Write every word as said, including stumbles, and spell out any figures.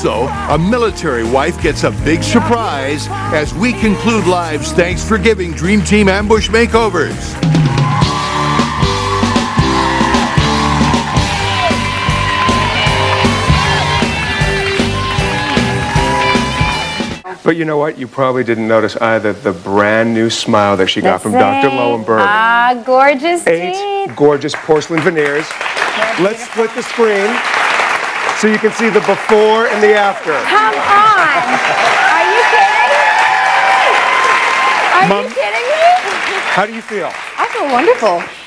Also, a military wife gets a big surprise as we conclude Live's Thanks for Giving Dream Team Ambush Makeovers. But you know what? You probably didn't notice either the brand new smile that she got from Doctor Lowenberg. Ah, gorgeous Eight teeth. gorgeous porcelain veneers. Let's split the screen so you can see the before and the after. Come on. Are you kidding? Are Mom, you kidding me? how do you feel? I feel wonderful.